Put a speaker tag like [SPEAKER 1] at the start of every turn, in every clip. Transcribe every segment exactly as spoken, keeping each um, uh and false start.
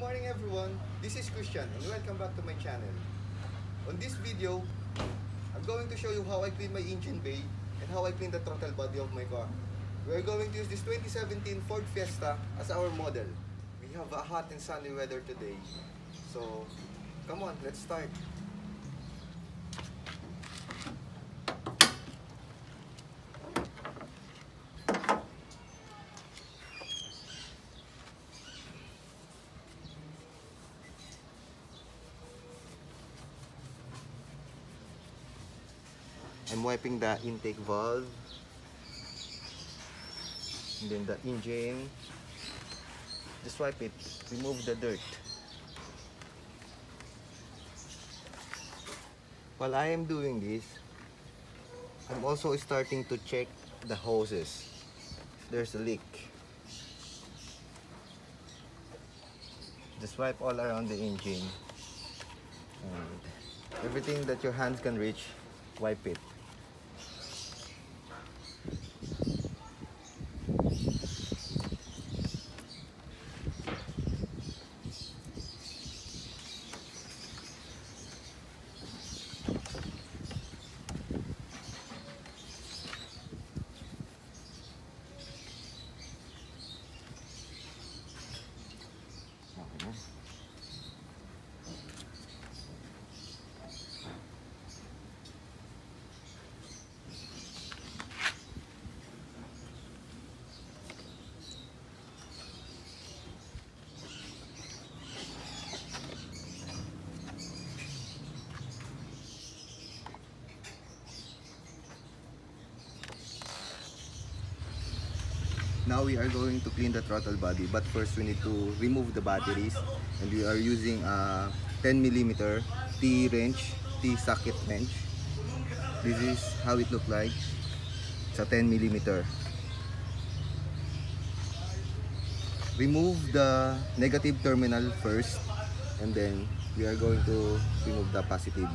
[SPEAKER 1] morning everyone, this is Christian and welcome back to my channel. On this video, I'm going to show you how I clean my engine bay and how I clean the throttle body of my car. We're going to use this twenty seventeen Ford Fiesta as our model. We have a hot and sunny weather today. So, come on, let's start. I'm wiping the intake valve, and then the engine. Just wipe it, remove the dirt. While I am doing this, I'm also starting to check the hoses. There's a leak. Just wipe all around the engine. And everything that your hands can reach, wipe it. Now we are going to clean the throttle body, but first we need to remove the batteries, and we are using a ten millimeter T wrench, T socket wrench. This is how it looks like. It's a ten millimeter. Remove the negative terminal first, and then we are going to remove the positive.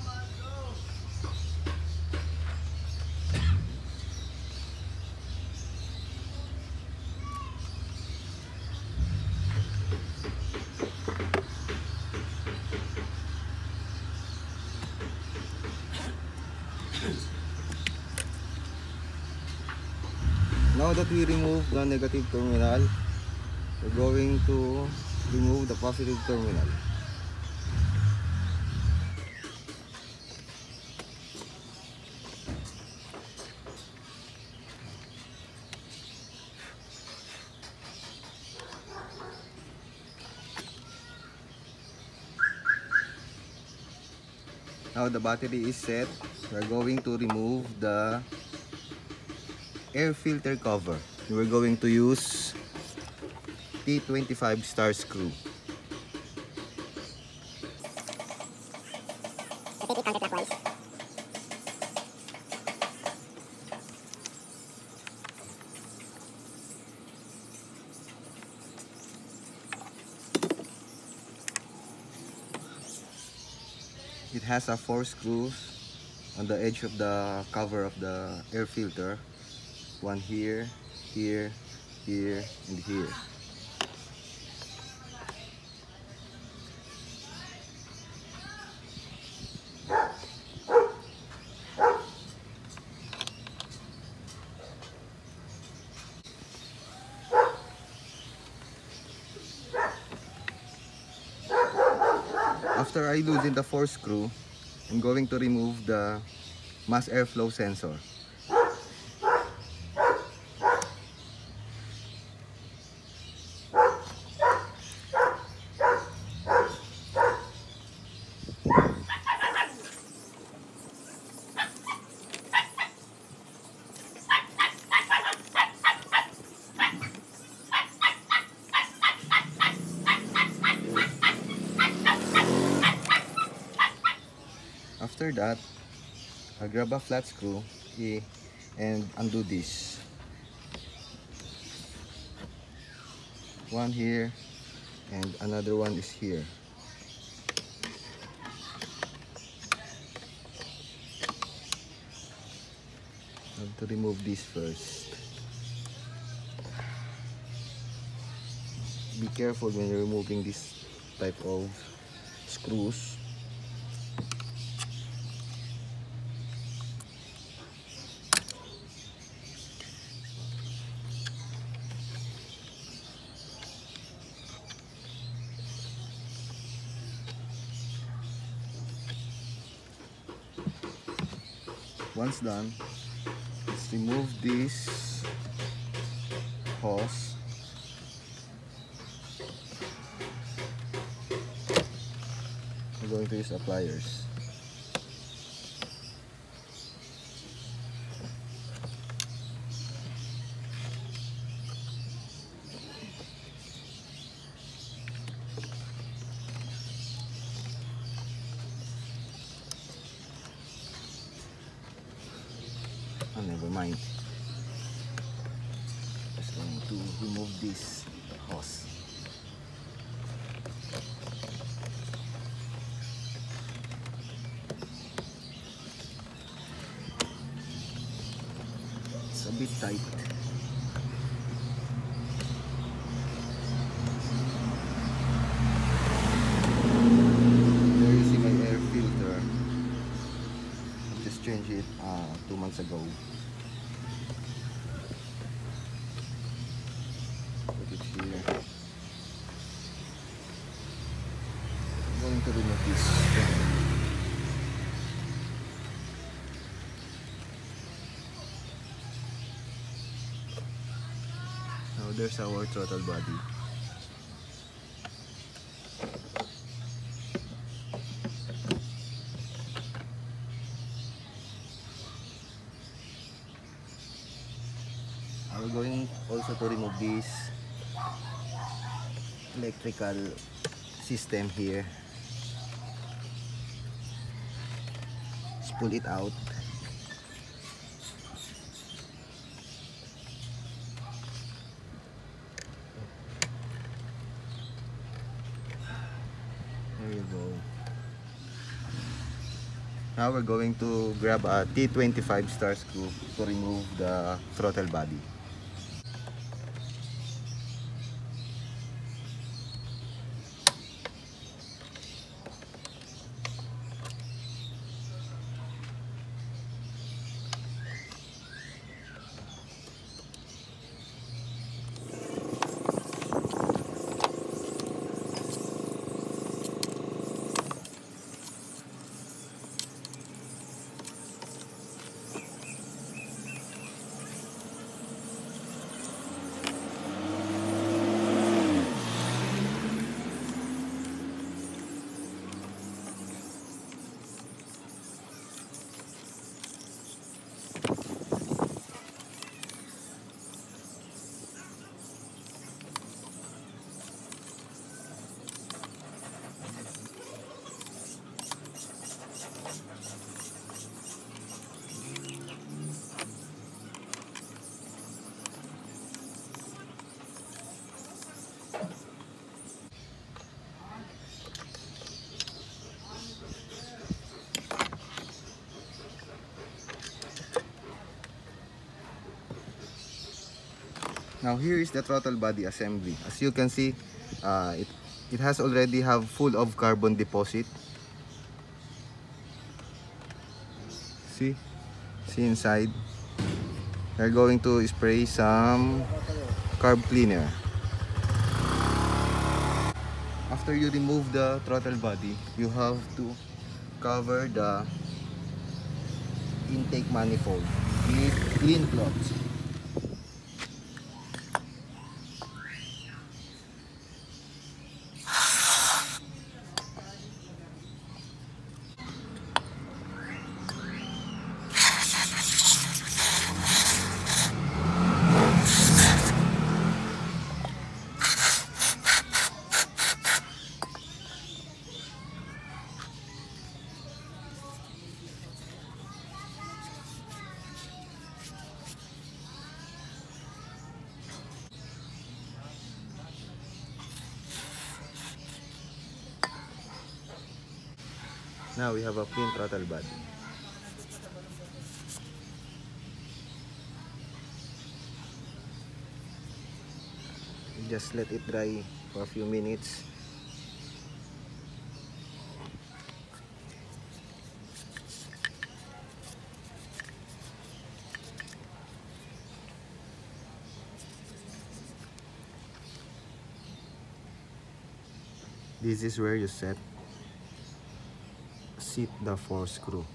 [SPEAKER 1] Now that we remove the negative terminal, we're going to remove the positive terminal. Now the battery is set, we're going to remove the air filter cover. We're going to use T twenty-five star screw.
[SPEAKER 2] Take it counterclockwise.
[SPEAKER 1] It has a four screws on the edge of the cover of the air filter. One here, here, here, and here. After I loosen the four screw, I'm going to remove the mass airflow sensor. After that, I'll grab a flat screw and undo this. One here and another one is here. I have to remove this first. Be careful when you're removing this type of screws. Once done, let's remove this hose. We're going to use a pliers. Oh, never mind. Just going to remove this hose. It's a bit tight. There you see my air filter. I just changed it uh, two months ago. Put it here. I'm going to remove this. Now there's our throttle body. We're going also to remove this electrical system here. Just pull it out. There you go. Now we're going to grab a T twenty-five star screw to remove the throttle body. Now here is the throttle body assembly. As you can see, uh, it, it has already have full of carbon deposit. See? See inside? We're going to spray some carb cleaner. After you remove the throttle body, you have to cover the intake manifold with clean cloth. Now we have a clean throttle body. Just let it dry for a few minutes This is where you set seat the four screw.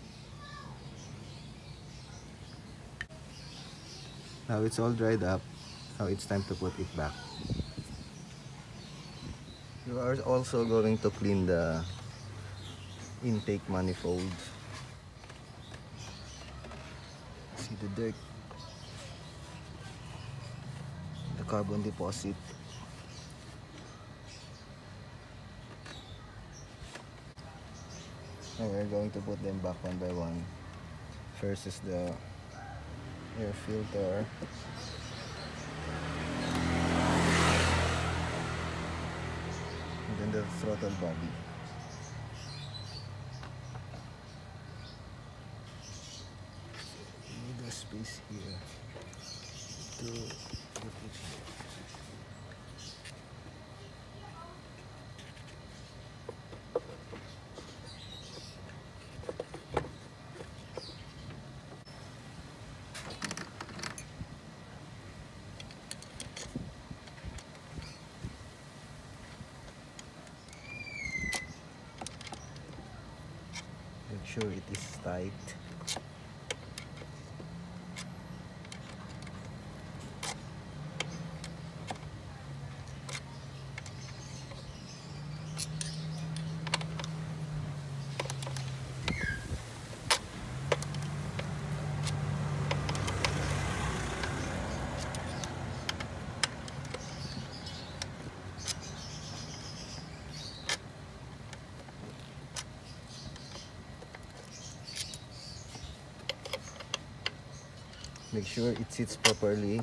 [SPEAKER 1] Now it's all dried up. Now it's time to put it back. You are also going to clean the intake manifold. See the dirt, the carbon deposit. And we're going to put them back one by one. First is the air filter. And then the throttle body. We need a space here to put it here. Make sure it is tight. Make sure it sits properly.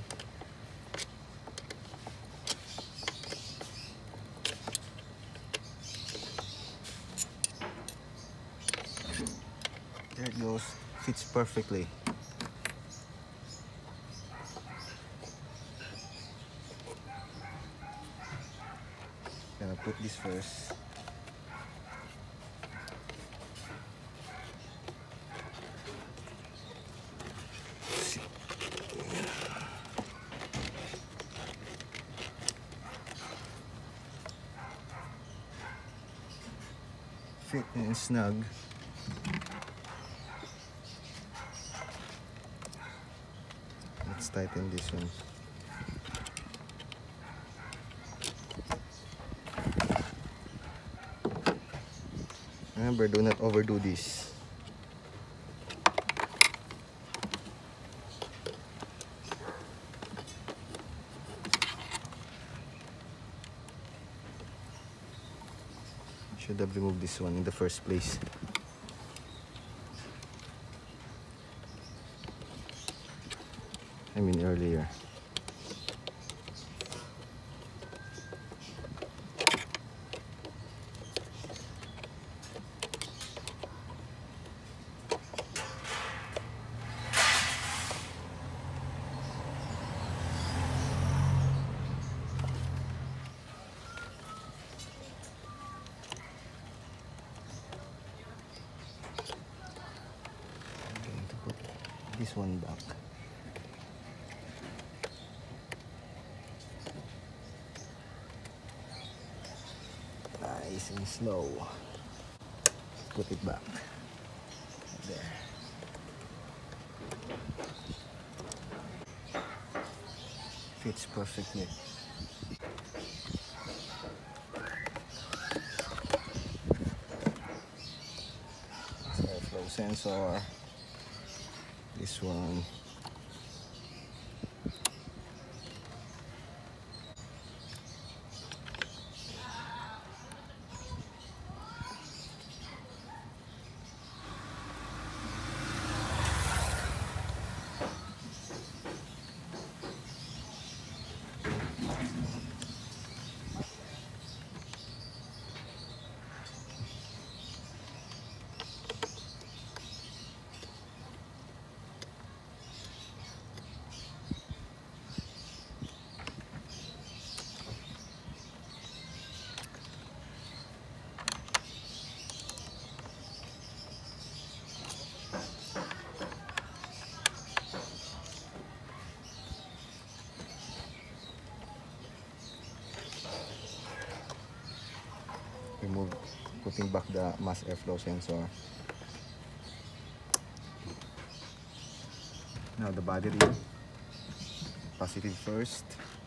[SPEAKER 1] There it goes. Fits perfectly. Gonna put this first. Fit and snug. Let's tighten this one. Remember, do not overdo this. Should have removed this one in the first place. I mean earlier. This one back. Nice and slow. Put it back. There. Fits perfectly. Airflow sensor. This one. remove, putting back the mass airflow sensor. Now the battery, positive first.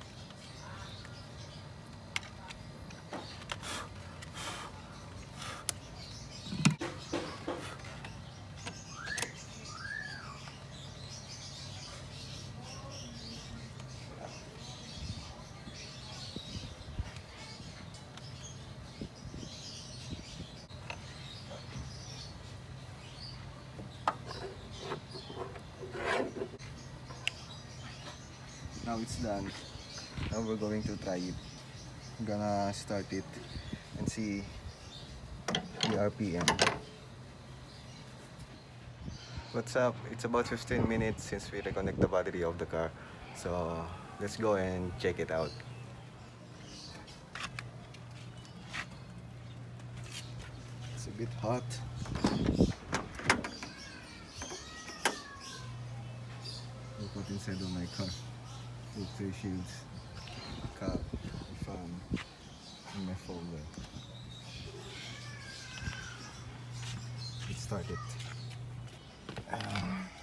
[SPEAKER 1] Now it's done. Now we're going to try it. I'm gonna start it and see the R P M. What's up? It's about fifteen minutes since we reconnect the battery of the car. So let's go and check it out. It's a bit hot. Look what inside of my car. With three shields, a cap, a fan, and my folder. Let's start it. Um,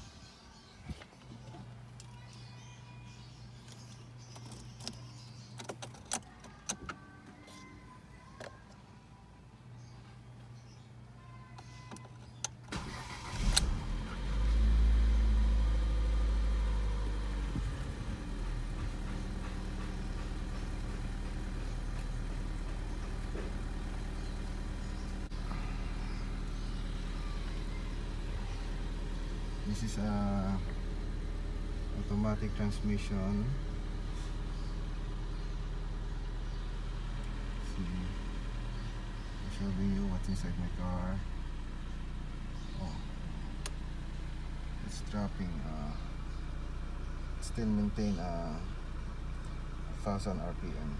[SPEAKER 1] This is a automatic transmission. See, I'm showing you what's inside my car. Oh, it's dropping. Uh, still maintain a thousand R P M.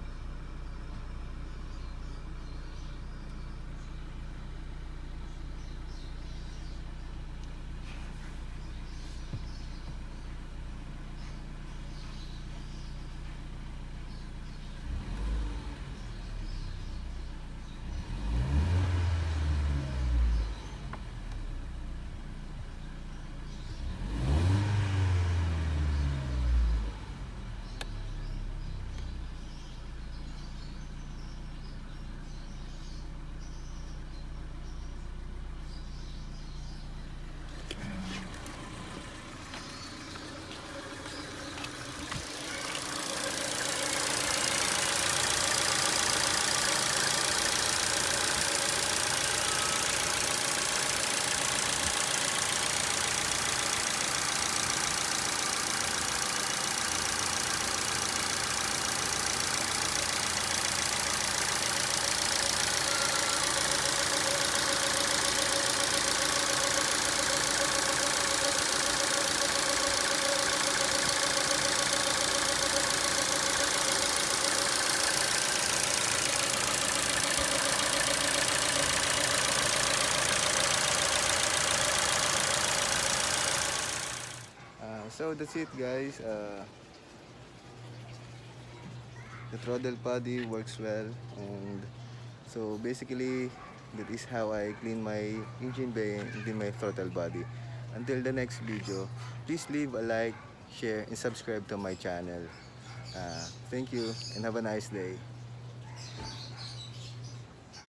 [SPEAKER 1] So that's it, guys. Uh, the throttle body works well, and so basically that is how I clean my engine bay and clean my throttle body. Until the next video, please leave a like, share, and subscribe to my channel. Uh, thank you and have a nice day.